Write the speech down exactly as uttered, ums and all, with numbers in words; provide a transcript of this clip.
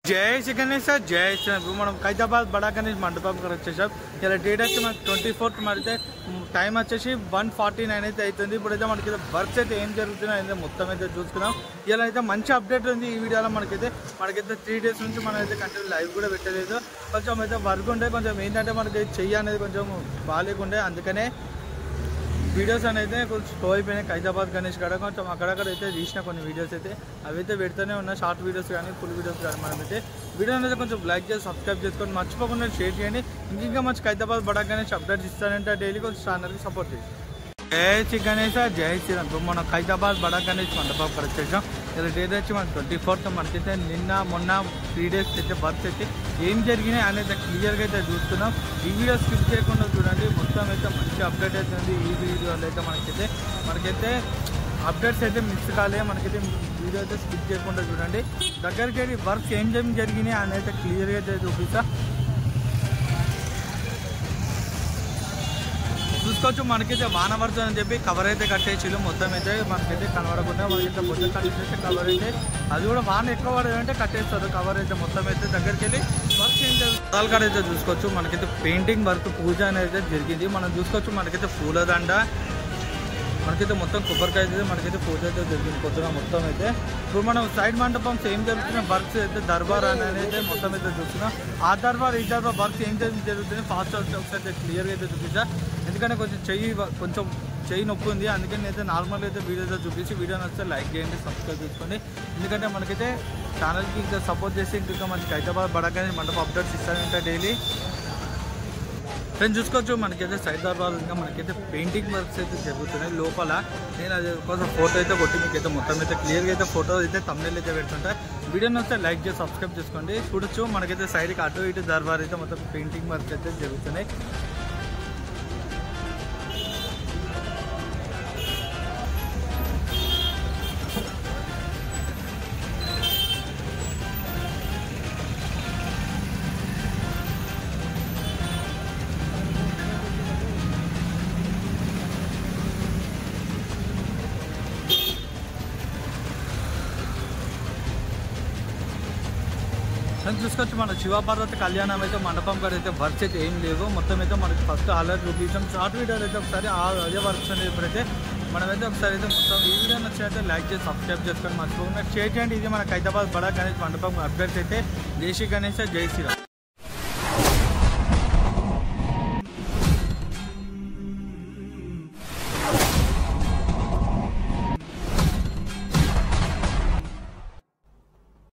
జై శ్రీ గణేష్ సార్ జై శ్రీ ఇప్పుడు మనం ఖైదాబాద్ బడా గణేష్ మండపం కూడా వచ్చేసాం. ఇలా డేట్ వచ్చి మనకి ట్వంటీ ఫోర్త్ మరితే టైం వచ్చేసి వన్ ఫార్టీ నైన్ అయితే అవుతుంది. ఇప్పుడైతే మనకి వర్క్స్ అయితే ఏం జరుగుతున్నాయి అయితే మొత్తం అయితే చూసుకున్నాం. ఇలా అయితే మంచి అప్డేట్ ఉంది ఈ వీడియోలో. మనకైతే మనకైతే త్రీ డేస్ నుంచి మనం అయితే కంటిన్యూ లైవ్ కూడా పెట్టలేదు. కొంచెం అయితే వర్క్ ఉండే, కొంచెం ఏంటంటే మనకి చెయ్యి అనేది కొంచెం బాగాలేకుండే, అందుకనే వీడియోస్ అనేది కొంచెం స్లో అయిపోయినాయి. ఖైదాబాద్ గణేష్ కాడ కొంచెం అక్కడక్కడ అయితే తీసిన కొన్ని వీడియోస్ అయితే అవి అయితే పెడుతూనే ఉన్నాయి, షార్ట్ వీడియోస్ కానీ ఫుల్ వీడియోస్ కానీ. మనమైతే వీడియో అనేది కొంచెం లైక్ చేసి సబ్స్క్రైబ్ చేసుకొని మర్చిపోకుండా షేర్ చేయండి. ఇంకా మంచి ఖైదాబాద్ బడా గణేష్ అప్డేట్స్ ఇస్తానంటే డైలీ కొంచెం ఛానల్కి సపోర్ట్ చేయండి. జై శ్రీ గణేష్ జై శ్రీరామ్. మనం ఖైదాబాద్ బడా గణేష్ మండపం కూడా వచ్చేసాం. ఇలా డేట్ వచ్చి మనకి ట్వంటీ ఫోర్త్ మనకైతే నిన్న మొన్న త్రీ డేస్ అయితే వర్క్స్ అయితే ఏం జరిగినాయి అనేది క్లియర్గా అయితే చూస్తున్నాం. ఈ వీడియో స్కిప్ చేయకుండా చూడండి, మొత్తం అయితే మంచి అప్డేట్ అయితే ఉంది. ఈ వీడియోలో అయితే మనకైతే మనకైతే అప్డేట్స్ అయితే మిస్ కాలే. మనకైతే వీడియో అయితే స్కిప్ చేయకుండా చూడండి. దగ్గరికి వెళ్ళి వర్క్స్ ఏం ఏం జరిగినాయి అనేది అయితే క్లియర్గా అయితే చూపిస్తా. చూసుకోవచ్చు మనకైతే వానవర్తం అని చెప్పి కవర్ అయితే కట్టేసిళ్ళు. మొత్తం అయితే మనకైతే కనబడకుండా మనకైతే మొత్తం కట్టేస్తే కవర్ అయితే అది కూడా వాన ఎక్కువ పడదంటే కట్టేస్తారు కవర్ అయితే. మొత్తం అయితే దగ్గరికి వెళ్ళి వర్క్ ఏం జరుగుతుంది కాడ అయితే చూసుకోవచ్చు. మనకైతే పెయింటింగ్ వర్క్ పూజ అనేది జరిగింది. మనం చూసుకోవచ్చు మనకైతే పూలదండ, మనకైతే మొత్తం కొబ్బరికాయ అయితే మనకైతే పూజ అయితే జరిగింది పొద్దున. మొత్తం అయితే ఇప్పుడు మనం సైడ్ మండపం ఏం జరుగుతున్న వర్క్స్ అయితే దర్బార్ అనేది అయితే మొత్తం అయితే చూస్తున్నాం. ఆ దర్బార్ ఈ దర్బార్ వర్క్స్ ఏం జరుగుతుంది ఫాస్ట్ ఒకసారి క్లియర్గా అయితే చూపించా. ఎందుకంటే కొంచెం చెయ్యి కొంచెం చెయ్యి నొప్పి ఉంది, అందుకని అయితే నార్మల్గా అయితే వీడియోతో చూపించి వీడియో నచ్చితే లైక్ చేయండి, సబ్స్క్రైబ్ చేసుకోండి. ఎందుకంటే మనకైతే ఛానల్కి ఇంకా సపోర్ట్ చేసి ఇంకా మనకి ఖైదాబాద్ బడా గణేష్ మండపం అప్డేట్స్ ఇస్తానంటే డైలీ ఫ్రెండ్స్ చూసుకోవచ్చు. మనకైతే సైడ్ దర్బార్ ఇంకా మనకైతే పెయింటింగ్ వర్క్స్ అయితే జరుగుతున్నాయి లోపల. నేను అది కోసం ఫోటో అయితే కొట్టి మీకైతే మొత్తం అయితే క్లియర్గా అయితే ఫోటో అయితే థంబ్నెయిల్ అయితే పెడుతుంటా. వీడియోని వస్తే లైక్ చేసి సబ్స్క్రైబ్ చేసుకోండి. చూడొచ్చు మనకైతే సైడ్కి అటు ఇటు దర్బార్ అయితే మొత్తం పెయింటింగ్ వర్క్స్ అయితే జరుగుతున్నాయి. చూసుకోవచ్చు మన శివపార్వతి కళ్యాణం అయితే మండపం కాడ అయితే వర్క్స్ అయితే ఏం లేవు. మొత్తం అయితే మనకి ఫస్ట్ ఆల్రెడీ చూపించాం షార్ట్ వీడియోలు అయితే ఒకసారి అదే వర్క్స్ అనేది ఇప్పుడైతే మనమైతే ఒకసారి అయితే మొత్తం ఈ వీడియో నచ్చినట్టే లైక్ చేసి సబ్స్క్రైబ్ చేసుకొని మర్చిపోకుండా షేర్ చేయండి. ఇది మన ఖైదాబాద్ బడా గణేష్ మండపం అప్డేట్స్ అయితే జై శ్రీ గణేష్ జై శ్రీరామ్.